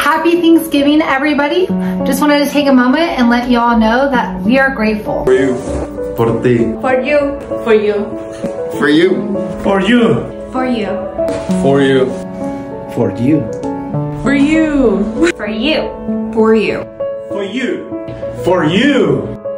Happy Thanksgiving, everybody. Just wanted to take a moment and let you all know that we are grateful. For you. Por ti. For you. For you. For you. For you. For you. For you. For you. For you. For you. For you. For you. For you.